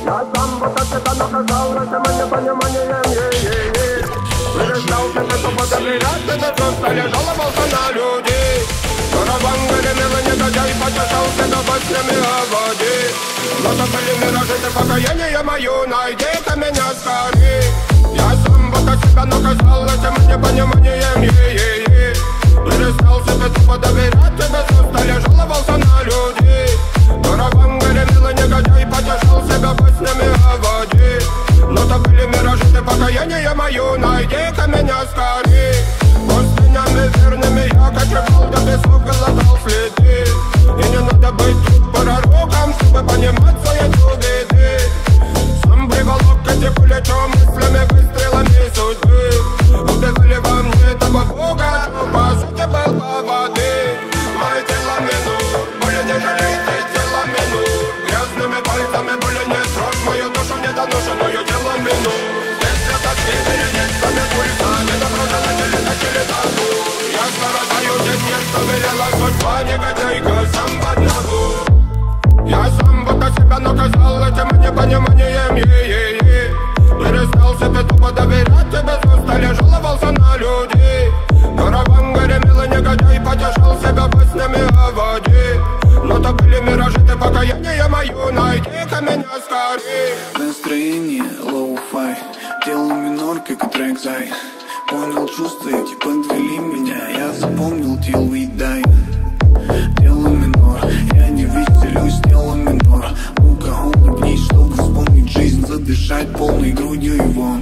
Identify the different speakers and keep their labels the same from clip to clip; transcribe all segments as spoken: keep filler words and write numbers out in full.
Speaker 1: Я сам вот от себя наказал этим непониманием, е-е-е. Перестал себе тупо доверять, тебе просто лежал, жаловался на людей. Караван гремел и негодяй потешал себя баснями о воде. Но то были миражи, ты покаяние мое, найди-ка меня скорей. Я сам вот от себя наказал этим непониманием, е-е-е. Перестал себе тупо доверять, тебе просто лежал, жаловался на людей. Караван гремел и негодяй потешал себя баснями о воде. Но то были миражи, ты покаяние мое, найди-ка меня скорей. Пустынями верными я кочевал, до песок голодал следы. И не надо быть тут пророком, чтобы понимать свои беды. Сам приволок эти плечом мыслями, выстрелами судьбы. Убивали во мне того Бога, но по сути был по воды. Мое тело минут, более не жалейте тело минут. Грязными пальцами более не трожь мою душу недоношенную тело минут. Если тоски перенять, то без пульса не доброжила теле дату. Я страдаю, здесь нет, что велела судьба, негодяйка, сам в одного. Я сам вот от себя наказал этим непониманием, е-е-е. Перестал себе тупо доверять, тебе застали, жаловался на людей. Караван гремел и негодяй потешал себя баснями о воде. Но то были миражи, ты покаяние мое, найди-ка меня скорей.
Speaker 2: Настроение лоу-фай, делал минор, как трек зай. Понял чувства эти, подвели меня, я запомнил till we die. Дело минор, я не веселюсь, дело минор. Ну-ка улыбнись, чтобы вспомнить жизнь, задышать полной грудью и вон.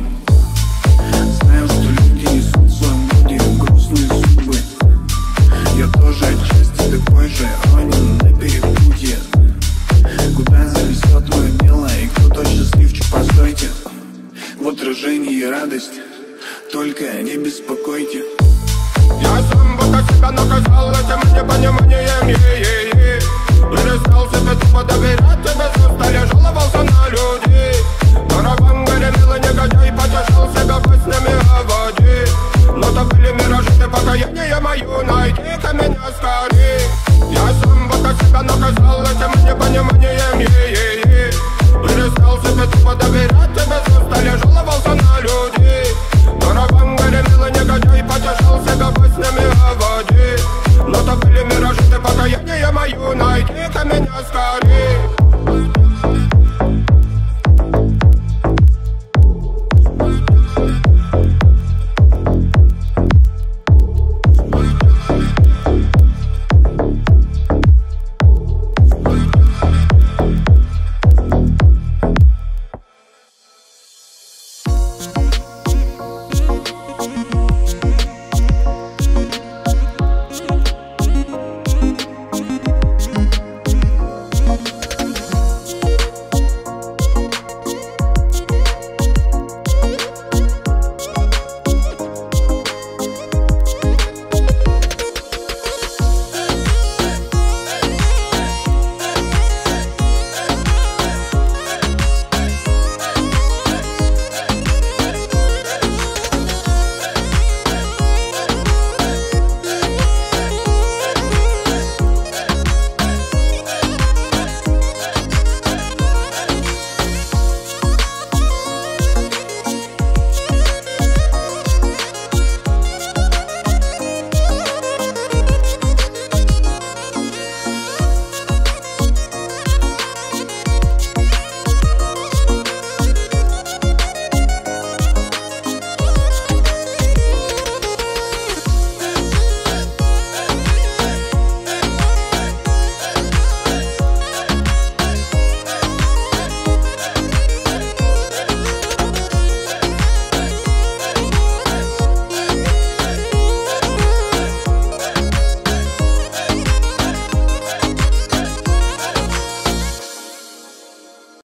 Speaker 2: Знаю, что люди несут в своем роде грустные судьбы. Я тоже отчасти такой же, ранен на перепутье. Куда зависет мое дело и кто тот счастливчик, постойте. В отражении радость, только не беспокойте.
Speaker 1: Я сам вот от себя наказал этим непониманием, е-е-е. Перестал себе тупо доверять, тебе